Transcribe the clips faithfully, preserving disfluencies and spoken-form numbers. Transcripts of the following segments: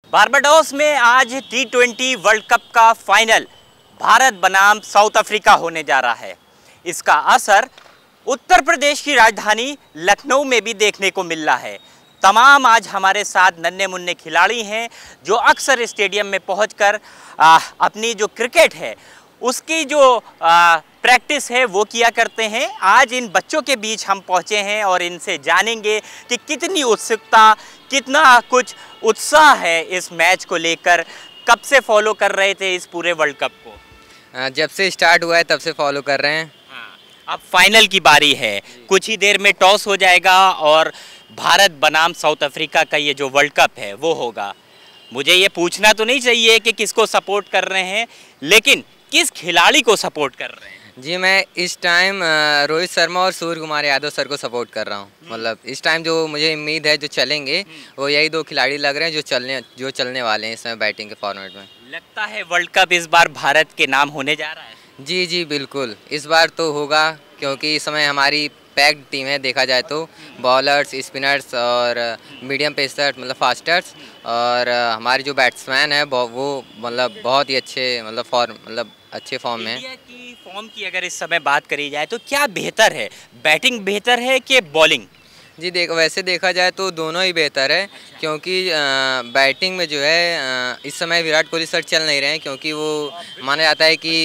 Barbados में आज T twenty World Cup का फाइनल भारत बनाम साउथ अफ्रीका होने जा रहा है। इसका असर उत्तर प्रदेश की राजधानी लखनऊ में भी देखने को मिल रहा है। तमाम आज हमारे साथ नन्हे मुन्ने खिलाड़ी हैं जो अक्सर स्टेडियम में पहुंचकर आ, अपनी जो क्रिकेट है उसकी जो आ, प्रैक्टिस है वो किया करते हैं। आज इन बच्चों के बीच हम पहुंचे हैं और इनसे जानेंगे कि कितनी उत्सुकता, कितना कुछ उत्साह है इस मैच को लेकर। कब से फॉलो कर रहे थे इस पूरे वर्ल्ड कप को? जब से स्टार्ट हुआ है तब से फॉलो कर रहे हैं। हाँ, अब फाइनल की बारी है। कुछ ही देर में टॉस हो जाएगा और भारत बनाम साउथ अफ्रीका का ये जो वर्ल्ड कप है वो होगा। मुझे ये पूछना तो नहीं चाहिए कि किसको सपोर्ट कर रहे हैं, लेकिन किस खिलाड़ी को सपोर्ट कर रहे हैं? जी, मैं इस टाइम रोहित शर्मा और सूर्य कुमार यादव सर को सपोर्ट कर रहा हूँ। मतलब इस टाइम जो मुझे उम्मीद है जो चलेंगे वो यही दो खिलाड़ी लग रहे हैं जो चलने जो चलने वाले हैं इस समय बैटिंग के फॉर्मेट में। लगता है वर्ल्ड कप इस बार भारत के नाम होने जा रहा है। जी जी बिल्कुल, इस बार तो होगा क्योंकि इस समय हमारी पैक्ड टीम है। देखा जाए तो बॉलर्स, स्पिनर्स और मीडियम पेसर्स मतलब फास्टर्स, और हमारे जो बैट्समैन है वो मतलब बहुत ही अच्छे मतलब फॉर्म मतलब अच्छे फॉर्म में। इंडिया की फॉर्म की अगर इस समय बात करी जाए तो क्या बेहतर है, बैटिंग बेहतर है कि बॉलिंग? जी देख वैसे देखा जाए तो दोनों ही बेहतर है। अच्छा। क्योंकि बैटिंग में जो है आ, इस समय विराट कोहली सर चल नहीं रहे हैं क्योंकि वो माना जाता है कि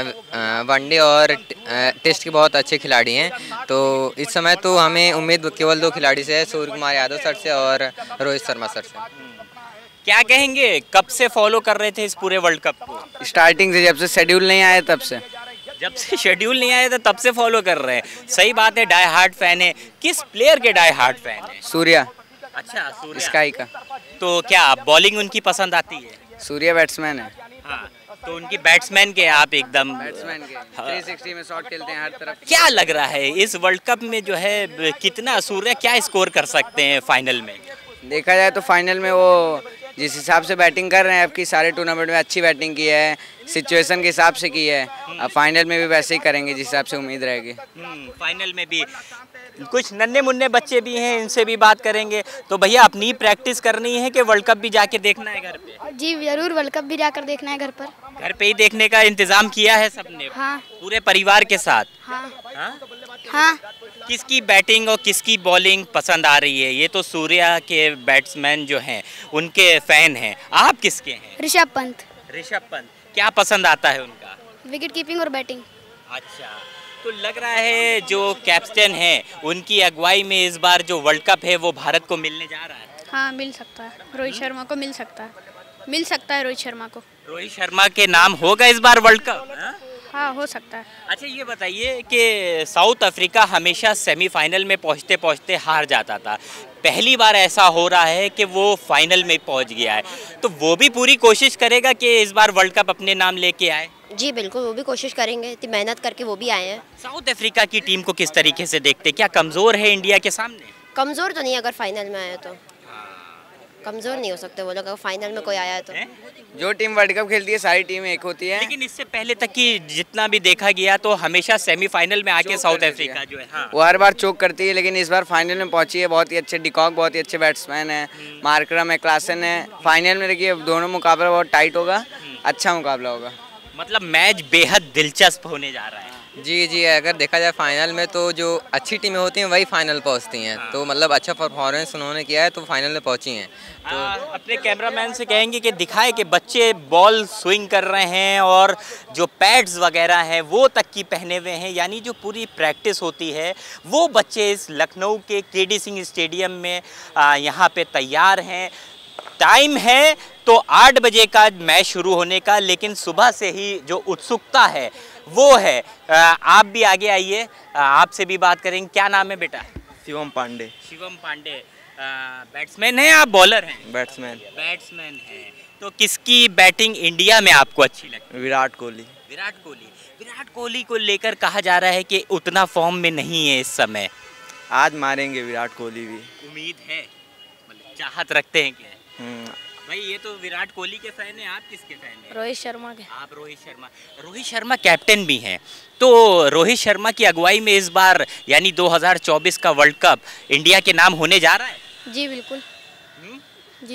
वनडे और टेस्ट के बहुत अच्छे खिलाड़ी हैं। तो इस समय तो हमें उम्मीद केवल दो खिलाड़ी से है, सूर्य कुमार यादव सर से और रोहित शर्मा सर से। क्या कहेंगे, कब से फॉलो कर रहे थे इस पूरे वर्ल्ड कप को? स्टार्टिंग से, जब से शेड्यूल नहीं आया तब से। जब से शेड्यूल नहीं आया था तब से फॉलो कर रहे हैं। सही बात है, डाई हार्ड फैन है। किस प्लेयर के डाई हार्ड फैन है? सूर्या। अच्छा, सूर्या स्काई का। तो क्या बॉलिंग उनकी पसंद आती है? सूर्या बैट्समैन है। हाँ, तो उनकी बैट्समैन के आप एकदम बैट्समैन के तीन सौ साठ में शॉट खेलते हैं हर तरफ। क्या लग रहा है इस वर्ल्ड कप में जो है कितना सूर्या क्या स्कोर कर सकते हैं फाइनल में? देखा जाए तो फाइनल में वो जिस हिसाब से बैटिंग कर रहे हैं, आपकी सारे टूर्नामेंट में अच्छी बैटिंग की है, सिचुएशन के हिसाब से की है। अब फाइनल में भी वैसे ही करेंगे जिस हिसाब से उम्मीद रहेगी। फाइनल में भी कुछ नन्हे मुन्ने बच्चे भी हैं, इनसे भी बात करेंगे। तो भैया अपनी प्रैक्टिस करनी है कि वर्ल्ड कप भी जाके देखना है घर पे? जी जरूर, वर्ल्ड कप भी जाकर देखना है घर पर। घर पे ही देखने का इंतजाम किया है सबने? हाँ। पूरे परिवार के साथ? हाँ। हाँ? हाँ। किसकी बैटिंग और किसकी बॉलिंग पसंद आ रही है? ये तो सूर्या के बैट्समैन जो हैं उनके फैन हैं, आप किसके हैं? ऋषभ पंत। ऋषभ पंत, क्या पसंद आता है उनका? विकेट कीपिंग और बैटिंग। अच्छा, तो लग रहा है जो कैप्टन है उनकी अगुवाई में इस बार जो वर्ल्ड कप है वो भारत को मिलने जा रहा है। हाँ, मिल सकता है, रोहित शर्मा को मिल सकता है, मिल सकता है रोहित शर्मा को। रोहित शर्मा के नाम होगा इस बार वर्ल्ड कप? हाँ, हो सकता है। अच्छा, ये बताइए कि साउथ अफ्रीका हमेशा सेमीफाइनल में पहुंचते पहुंचते हार जाता था। पहली बार ऐसा हो रहा है कि वो फाइनल में पहुंच गया है, तो वो भी पूरी कोशिश करेगा कि इस बार वर्ल्ड कप अपने नाम लेके आए? जी बिल्कुल, वो भी कोशिश करेंगे, इतनी मेहनत करके वो भी आए हैं। साउथ अफ्रीका की टीम को किस तरीके से देखते, क्या कमज़ोर है इंडिया के सामने? कमज़ोर तो नहीं, अगर फाइनल में आए तो कमज़ोर नहीं हो सकते वो लोग, अगर फाइनल में कोई आया है तो। जो टीम वर्ल्ड कप खेलती है सारी टीमें एक होती है। लेकिन इससे पहले तक की जितना भी देखा गया तो हमेशा सेमीफाइनल में आके साउथ अफ्रीका जो है हाँ। वो हर बार चोक करती है, लेकिन इस बार फाइनल में पहुंची है। बहुत ही अच्छे डिकॉक, बहुत ही अच्छे बैट्समैन है, मार्करम है, क्लासन है। फाइनल में देखिए दोनों मुकाबला बहुत टाइट होगा, अच्छा मुकाबला होगा। मतलब मैच बेहद दिलचस्प होने जा रहा है। जी जी, अगर देखा जाए फाइनल में तो जो अच्छी टीमें होती हैं वही फाइनल पहुंचती हैं। हाँ। तो मतलब अच्छा परफॉर्मेंस उन्होंने किया है तो फाइनल में पहुंची हैं। तो आ, अपने कैमरामैन से कहेंगे कि दिखाए कि बच्चे बॉल स्विंग कर रहे हैं और जो पैड्स वगैरह हैं वो तक की पहने हुए हैं, यानी जो पूरी प्रैक्टिस होती है वो बच्चे इस लखनऊ के के डी सिंह स्टेडियम में यहाँ पे तैयार हैं। टाइम है तो आठ बजे का मैच शुरू होने का, लेकिन सुबह से ही जो उत्सुकता है वो है। आप भी आगे आइए, आपसे भी बात करेंगे। क्या नाम है बेटा? शिवम पांडे। शिवम पांडे, बैट्समैन है आप बॉलर हैं? बैट्समैन। बैट्समैन है, तो किसकी बैटिंग इंडिया में आपको अच्छी लगती है? विराट कोहली। विराट कोहली विराट कोहली को लेकर कहा जा रहा है कि उतना फॉर्म में नहीं है इस समय। आज मारेंगे विराट कोहली भी। उम्मीद है, मतलब चाहत रखते हैं क्या? भाई ये तो विराट कोहली के फैन हैं, आप किसके फैन हैं? रोहित शर्मा के। आप रोहित शर्मा। रोहित शर्मा कैप्टन भी हैं, तो रोहित शर्मा की अगुवाई में इस बार यानी दो हज़ार चौबीस का वर्ल्ड कप इंडिया के नाम होने जा रहा है? जी बिल्कुल। जी।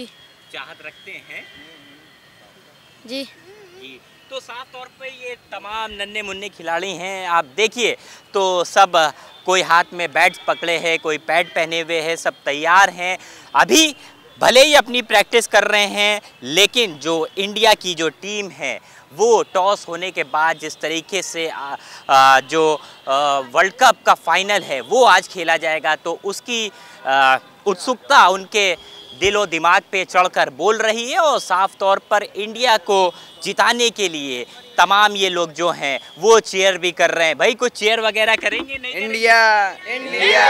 चाहत रखते हैं जी। जी। तो साफ तौर पे ये तमाम नन्हे मुन्ने खिलाड़ी हैं, आप देखिए तो सब कोई हाथ में बैट पकड़े हैं, कोई पैड पहने हुए हैं, सब तैयार हैं। अभी भले ही अपनी प्रैक्टिस कर रहे हैं, लेकिन जो इंडिया की जो टीम है वो टॉस होने के बाद जिस तरीके से आ, आ, जो वर्ल्ड कप का फाइनल है वो आज खेला जाएगा, तो उसकी आ, उत्सुकता उनके दिलो दिमाग पे चढ़कर बोल रही है और साफ तौर पर इंडिया को जिताने के लिए तमाम ये लोग जो हैं वो चीयर भी कर रहे हैं। भाई कुछ चीयर वगैरह करेंगे नहीं? इंडिया इंडिया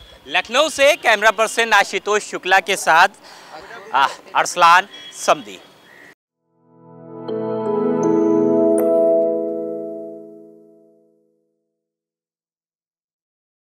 लखनऊ से कैमरा पर्सन आशुतोष शुक्ला के साथ अरसलान समदी।